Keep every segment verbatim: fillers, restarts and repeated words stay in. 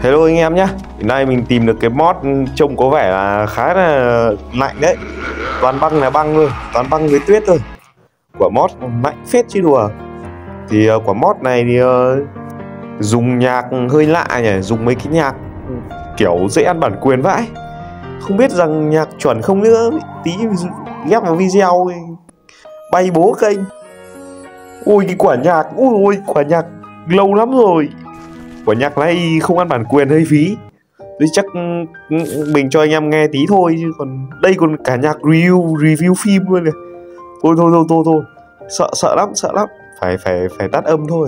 Hello anh em nhé. Hôm nay mình tìm được cái mod trông có vẻ là khá là mạnh đấy. Toàn băng là băng thôi, toàn băng với tuyết thôi. Quả mod mạnh phết chứ đùa. Thì uh, quả mod này thì uh, dùng nhạc hơi lạ nhỉ, dùng mấy cái nhạc kiểu dễ ăn bản quyền vãi. Không biết rằng nhạc chuẩn không nữa, tí ghép vào video bay bố kênh. Ôi cái quả nhạc, ôi quả nhạc lâu lắm rồi. Quả nhạc này không ăn bản quyền hơi phí. Tôi chắc mình cho anh em nghe tí thôi, chứ còn đây còn cả nhạc review review phim luôn này. Thôi thôi thôi thôi thôi. Sợ sợ lắm, sợ lắm. Phải phải phải tắt âm thôi.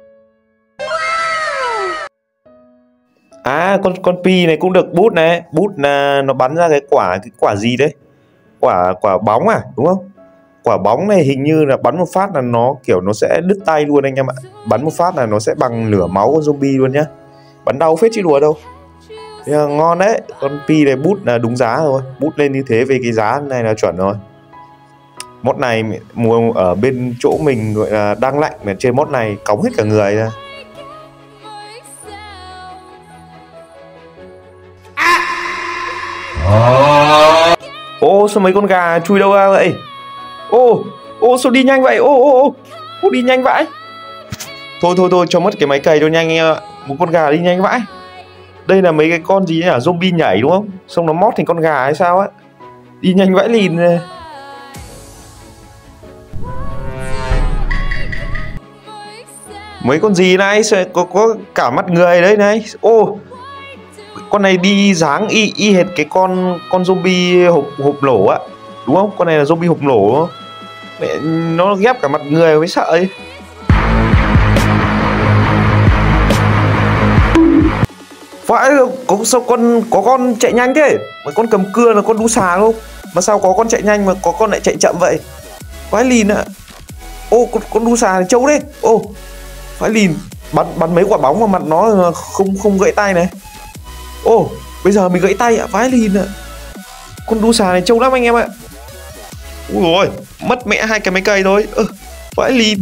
À con con pi này cũng được bút này, bút là nó bắn ra cái quả cái quả gì đấy? Quả quả bóng à, đúng không? Quả bóng này hình như là bắn một phát là nó kiểu nó sẽ đứt tay luôn anh em ạ. Bắn một phát là nó sẽ bằng nửa máu con zombie luôn nhá. Bắn đau phết chứ đùa đâu. Thế là ngon đấy. Con pi này bút là đúng giá rồi. Bút lên như thế về cái giá này là chuẩn rồi. Mod này mùa ở bên chỗ mình gọi là đang lạnh, mà chơi mod này cóng hết cả người ra. Ô sao mấy con gà chui đâu ra vậy? Ô ô sao đi nhanh vậy? Ô ô ô ô đi nhanh vãi. Thôi thôi thôi cho mất cái máy cày cho nhanh em ạ. Một con gà đi nhanh vãi. Đây là mấy cái con gì nhỉ? Zombie nhảy đúng không? Xong nó mót thành con gà hay sao á? Đi nhanh vãi lìn. Mấy con gì này? Có có cả mặt người đấy này. Ô con này đi dáng y y hệt cái con con zombie hộp hộp lỗ á, đúng không? Con này là zombie hộp lỗ đúng không? Mẹ, nó ghép cả mặt người mới sợ ấy. Phải có sao con có con chạy nhanh thế? Mấy con cầm cưa là con đu xà không? Mà sao có con chạy nhanh mà có con lại chạy chậm vậy? Phải lìn ạ. Ô con con đu xà này trâu đấy. Ô phải lìn, bắn bắn mấy quả bóng vào mặt nó không không gãy tay này. Ô bây giờ mình gãy tay ạ, vãi lìn ạ. Con đu xà này trâu lắm anh em ạ. Ui rồi mất mẹ hai cái máy cày thôi. Ơ vãi lìn.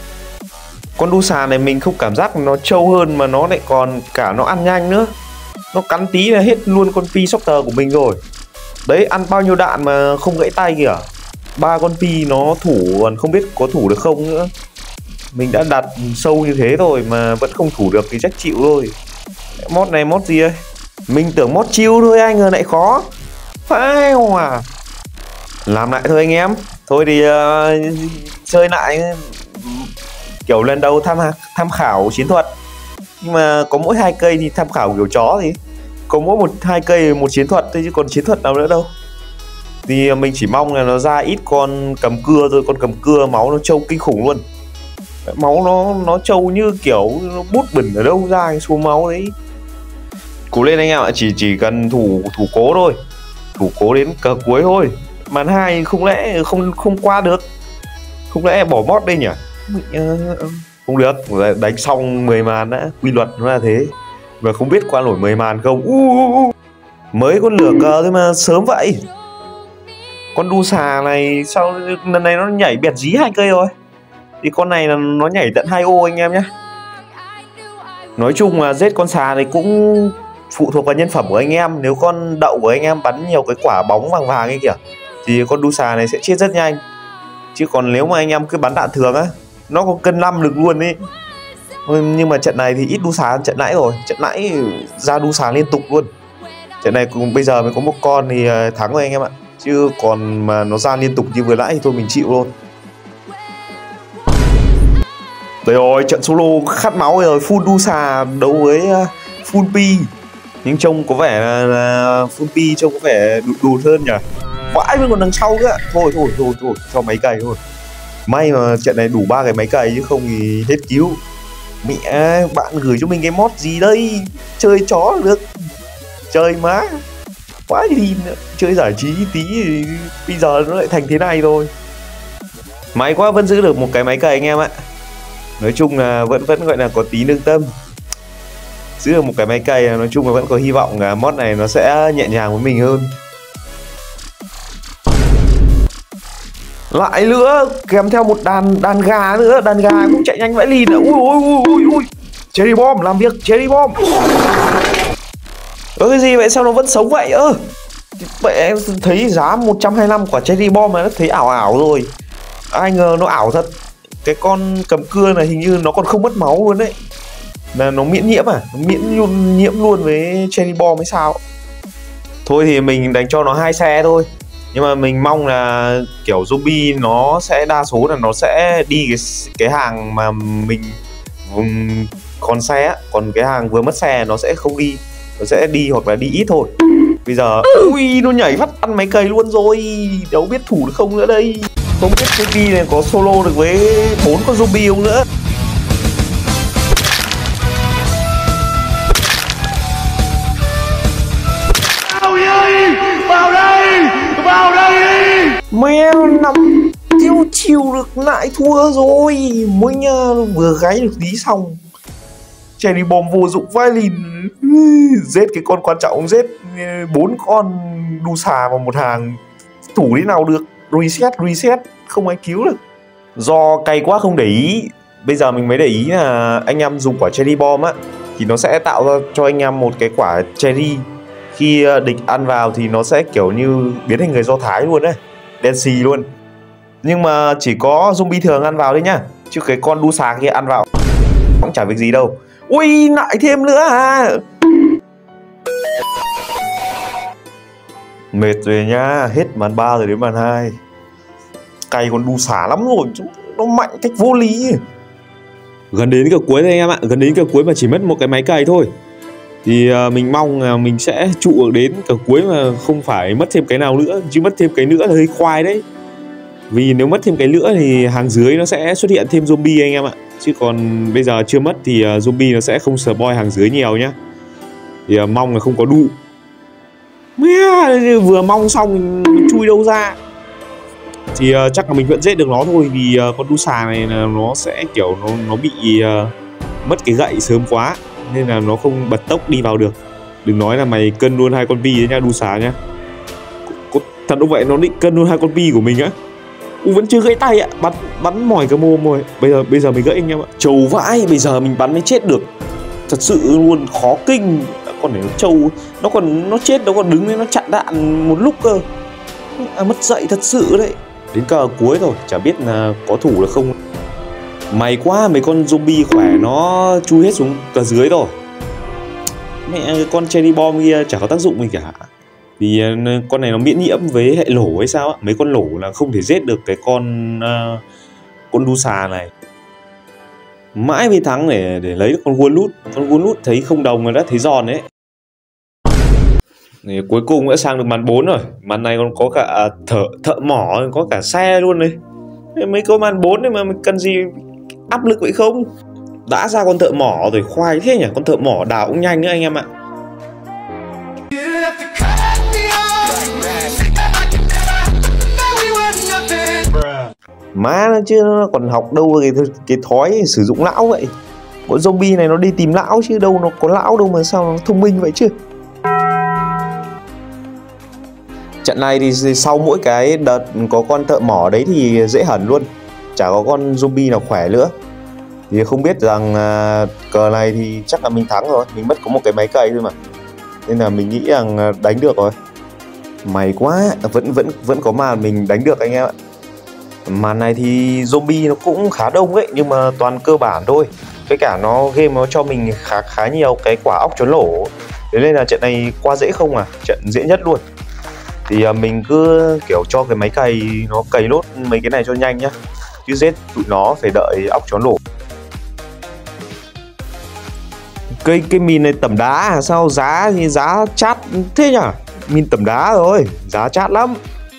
Con đu xà này mình không cảm giác nó trâu hơn mà nó lại còn cả nó ăn nhanh nữa. Nó cắn tí là hết luôn con pi shopter của mình rồi. Đấy ăn bao nhiêu đạn mà không gãy tay kìa. Ba con pi nó thủ còn không biết có thủ được không nữa. Mình đã đặt sâu như thế rồi mà vẫn không thủ được thì chắc chịu thôi. Mod này mod gì đây? Mình tưởng mod chill thôi anh ngờ lại khó. Phải không à? Làm lại thôi anh em. Thôi thì uh, chơi lại kiểu lần đầu tham tham khảo chiến thuật. Nhưng mà có mỗi hai cây thì tham khảo kiểu chó thì có mỗi một hai cây một chiến thuật thôi chứ còn chiến thuật nào nữa đâu. Thì mình chỉ mong là nó ra ít con cầm cưa thôi. Con cầm cưa máu nó trâu kinh khủng luôn. Máu nó nó trâu như kiểu nó bút bẩn ở đâu ra cái số máu đấy. Cố lên anh em ạ, chỉ chỉ cần thủ thủ cố thôi, thủ cố đến cờ cuối thôi. Màn hai không lẽ không không qua được, không lẽ bỏ mod đây nhỉ? Không được, đánh xong mười màn đã, quy luật nó là thế. Và không biết qua nổi mười màn không. uh, Mới con lửa cờ thôi mà sớm vậy. Con đu xà này sao lần này nó nhảy bẹt dí hai cây rồi. Thì con này là nó nhảy tận hai ô anh em nhé. Nói chung là giết con xà này cũng phụ thuộc vào nhân phẩm của anh em. Nếu con đậu của anh em bắn nhiều cái quả bóng vàng vàng ấy kìa thì con đu xà này sẽ chết rất nhanh. Chứ còn nếu mà anh em cứ bắn đạn thường á, nó có cân năm được luôn ấy. Nhưng mà trận này thì ít đu xà hơn trận nãy rồi. Trận nãy ra đu xà liên tục luôn. Trận này cũng bây giờ mới có một con thì thắng rồi anh em ạ. Chứ còn mà nó ra liên tục như vừa nãy thì thôi mình chịu luôn. Đây rồi, trận solo khát máu rồi, full đu xà đấu với full pi. Nhưng trông có vẻ là, là full pi trông có vẻ đụt đụt hơn nhỉ. Vãi vẫn còn đằng sau nữa. Thôi thôi thôi thôi, cho máy cày thôi. May mà trận này đủ ba cái máy cày chứ không thì hết cứu. Mẹ, bạn gửi cho mình cái mod gì đây? Chơi chó được. Chơi má. Quá đi, chơi giải trí tí thì bây giờ nó lại thành thế này rồi. May quá vẫn giữ được một cái máy cày anh em ạ. Nói chung là vẫn vẫn gọi là có tí lương tâm. Giữ được một cái máy cày, nói chung là vẫn có hy vọng là mod này nó sẽ nhẹ nhàng với mình hơn. Lại nữa, kèm theo một đàn đàn gà nữa, đàn gà cũng chạy nhanh vãi lìn. Ui ui ui ui ui. Cherry Bomb làm việc. Cherry Bomb. Ơ cái gì vậy, sao nó vẫn sống vậy? Ơ vậy em thấy giá một trăm hai mươi lăm quả Cherry Bomb mà nó thấy ảo ảo rồi. Ai ngờ nó ảo thật. Cái con cầm cưa này hình như nó còn không mất máu luôn đấy. Là nó miễn nhiễm à? Nó miễn luôn, nhiễm luôn với Cherry Bomb hay sao? Thôi thì mình đánh cho nó hai xe thôi. Nhưng mà mình mong là kiểu zombie nó sẽ đa số là nó sẽ đi cái cái hàng mà mình còn xe á, còn cái hàng vừa mất xe nó sẽ không đi, nó sẽ đi hoặc là đi ít thôi. Bây giờ ui nó nhảy phát ăn máy cày luôn rồi, đâu biết thủ được không nữa đây. Không biết zombie này có solo được với bốn con zombie không nữa. Vào đây, vào đây. Mèo nằm chiêu chiêu được lại thua rồi. Mình uh, vừa gáy được tí xong. Cherry Bomb vô dụng vai lìn. Giết cái con quan trọng, giết bốn con đu xà vào một hàng. Thủ thế nào được. Reset, reset, không ai cứu được. Do cay quá không để ý. Bây giờ mình mới để ý là anh em dùng quả Cherry Bomb á, thì nó sẽ tạo ra cho anh em một cái quả cherry. Khi địch ăn vào thì nó sẽ kiểu như biến thành người Do Thái luôn đấy, đen xì luôn. Nhưng mà chỉ có zombie thường ăn vào đấy nhá, chứ cái con đu xà kia ăn vào cũng chả việc gì đâu. Ui lại thêm nữa à. Mệt rồi nhá, hết màn ba rồi đến màn hai. Cày con đu xà lắm rồi, nó mạnh cách vô lý. Gần đến cửa cuối rồi anh em ạ, gần đến cửa cuối mà chỉ mất một cái máy cày thôi. Thì uh, mình mong là mình sẽ trụ đến cửa cuối mà không phải mất thêm cái nào nữa. Chứ mất thêm cái nữa là hơi khoai đấy. Vì nếu mất thêm cái nữa thì hàng dưới nó sẽ xuất hiện thêm zombie anh em ạ. Chứ còn bây giờ chưa mất thì uh, zombie nó sẽ không spoil hàng dưới nhiều nhá. Thì uh, mong là không có đu. Vừa mong xong mình chui đâu ra. Thì uh, chắc là mình vẫn giết được nó thôi. Vì uh, con đu xà này là nó sẽ kiểu nó, nó bị uh, mất cái gậy sớm quá, nên là nó không bật tốc đi vào được. Đừng nói là mày cân luôn hai con Vi đấy nha, đu xà nhá. Có, thật đâu vậy, nó định cân luôn hai con Vi của mình á. U vẫn chưa gãy tay ạ, bắn bắn mỏi cái mồm rồi. Bây giờ bây giờ mình gãy anh em ạ. Trâu vãi, bây giờ mình bắn mới chết được. Thật sự luôn khó kinh. Còn để nó trâu, nó còn nó chết nó còn đứng lên nó chặn đạn một lúc cơ. À, mất dậy thật sự đấy. Đến cờ cuối rồi, chả biết là có thủ được không. May quá mấy con zombie khỏe nó chui hết xuống cờ dưới rồi. Mẹ cái con Cherry Bomb kia chả có tác dụng gì cả. Vì con này nó miễn nhiễm với hệ lổ hay sao á. Mấy con lổ là không thể giết được cái con uh, con đu xà này. Mãi mới thắng để để lấy được con Wurlut. Con Wurlut thấy không đồng rồi đã thấy giòn đấy. Này, cuối cùng đã sang được màn bốn rồi. Màn này còn có cả thợ thợ mỏ, có cả xe luôn đấy. Mấy con màn bốn này mà mình cần gì áp lực vậy không? Đã ra con thợ mỏ rồi, khoai thế nhỉ. Con thợ mỏ đào cũng nhanh nữa anh em ạ. Má nó chứ nó còn học đâu cái, cái thói sử dụng lão vậy. Bọn zombie này nó đi tìm lão chứ đâu nó có lão đâu mà sao nó thông minh vậy chứ. Trận này thì sau mỗi cái đợt có con thợ mỏ đấy thì dễ hẳn luôn. Chả có con zombie nào khỏe nữa. Thì không biết rằng à, cờ này thì chắc là mình thắng rồi. Mình mất có một cái máy cày thôi mà. Nên là mình nghĩ rằng đánh được rồi. May quá, vẫn vẫn vẫn có màn mình đánh được anh em ạ. Màn này thì zombie nó cũng khá đông ấy, nhưng mà toàn cơ bản thôi. Với cả nó game nó cho mình khá khá nhiều cái quả óc trốn lỗ. Thế nên là trận này qua dễ không à, trận dễ nhất luôn. Thì à, mình cứ kiểu cho cái máy cày nó cày nốt mấy cái này cho nhanh nhá. Chứ giết tụi nó phải đợi óc trốn lỗ. Cây cái mìn này tẩm đá à? Sao giá thì giá chát thế nhỉ? Mìn tẩm đá rồi, giá chát lắm.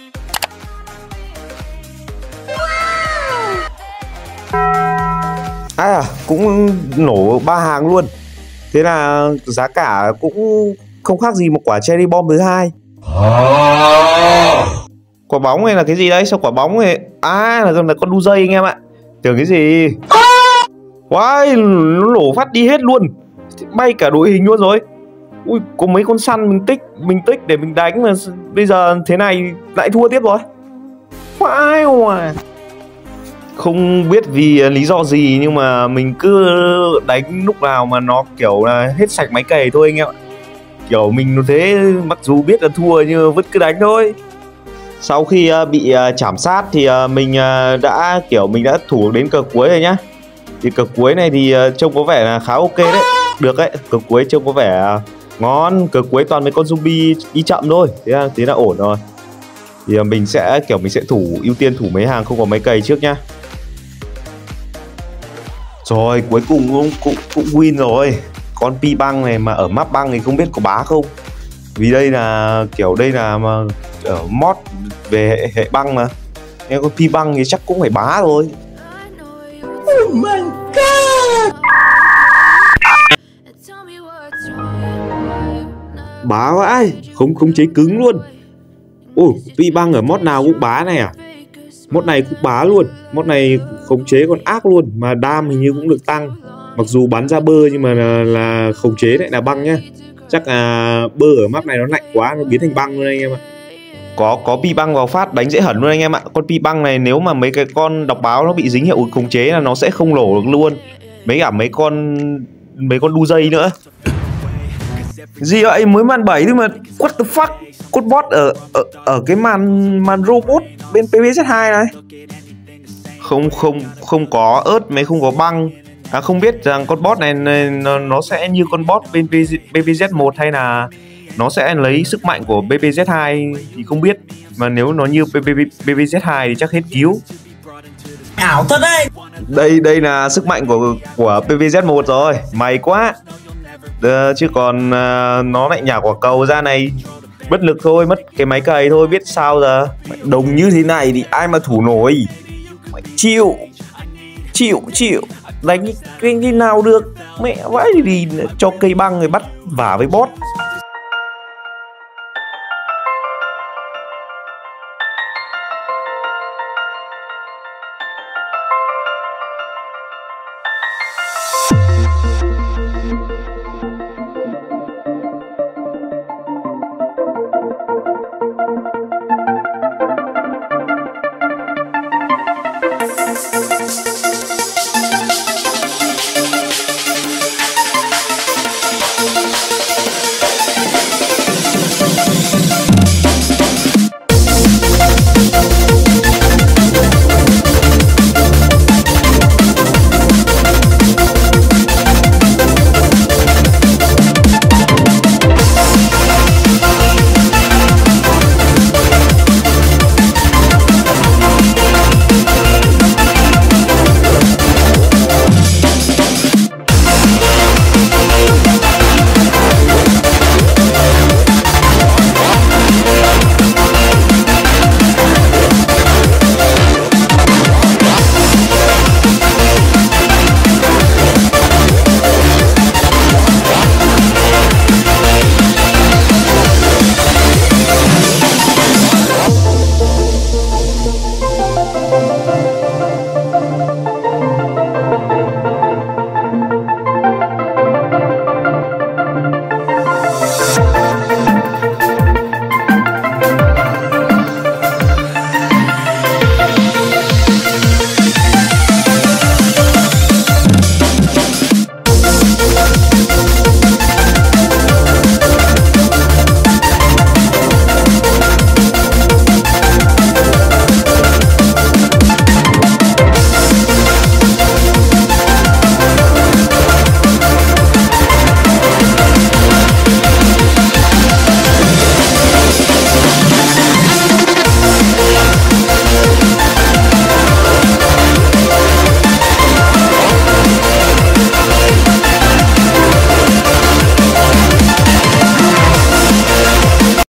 À cũng nổ ba hàng luôn. Thế là giá cả cũng không khác gì một quả Cherry Bomb thứ hai. Quả bóng này là cái gì đấy? Sao quả bóng này? À là, là con đu dây anh em ạ. Tưởng cái gì? Wow, nó nổ phát đi hết luôn. Bay cả đội hình luôn rồi. Ui, có mấy con săn mình tích Mình tích để mình đánh mà bây giờ thế này lại thua tiếp rồi. Wow. Không biết vì lý do gì nhưng mà mình cứ đánh lúc nào mà nó kiểu là hết sạch máy cày thôi anh em ạ. Kiểu mình thế, mặc dù biết là thua nhưng vẫn cứ đánh thôi. Sau khi uh, bị uh, chảm sát thì uh, mình uh, đã kiểu mình đã thủ đến cờ cuối rồi nhá. Thì cờ cuối này thì uh, trông có vẻ là khá ok đấy. Được đấy, cờ cuối trông có vẻ uh, ngon. Cờ cuối toàn mấy con zombie đi chậm thôi. Thế là, thế là ổn rồi. Thì uh, mình sẽ kiểu mình sẽ thủ ưu tiên thủ mấy hàng không có máy cày trước nhá. Rồi cuối cùng cũng, cũng, cũng win rồi. Con pi băng này mà ở map băng thì không biết có bá không. Vì đây là kiểu đây là mà ở mod về hệ, hệ băng mà. Nên con pi băng thì chắc cũng phải bá rồi. Oh my god. Bá vãi, không không chế cứng luôn. Ồ, pi băng ở mod nào cũng bá này à? Mod này cũng bá luôn. Mod này khống chế còn ác luôn. Mà đam hình như cũng được tăng. Mặc dù bắn ra bơ nhưng mà là, là khống chế lại là băng nhá. Chắc là bơ ở map này nó lạnh quá, nó biến thành băng luôn anh em ạ. Có có pi băng vào phát đánh dễ hẳn luôn anh em ạ. Con pi băng này nếu mà mấy cái con đọc báo nó bị dính hiệu khống chế là nó sẽ không nổ được luôn. Mấy cả mấy con mấy con đu dây nữa. Gì vậy, mới màn bảy thôi mà what the fuck. Con bot ở ở ở cái màn màn robot bên pê vê zét hai này. Không không không có ớt mấy không có băng. À, không biết rằng con bot này, này nó, nó sẽ như con bot bên pê vê zét một hay là nó sẽ lấy sức mạnh của pê vê zét hai thì không biết. Mà nếu nó như pê vê zét hai thì chắc hết cứu. Ảo thật đấy. Đây đây là sức mạnh của của pê vê zét một rồi. May quá. Đờ, chứ còn uh, nó lại nhả quả cầu ra này bất lực thôi, mất cái máy cày thôi, biết sao giờ. Đồng như thế này thì ai mà thủ nổi. Mày chịu chịu chịu đánh cái, cái nào được. Mẹ vãi thì cho cây băng người bắt vả với bot.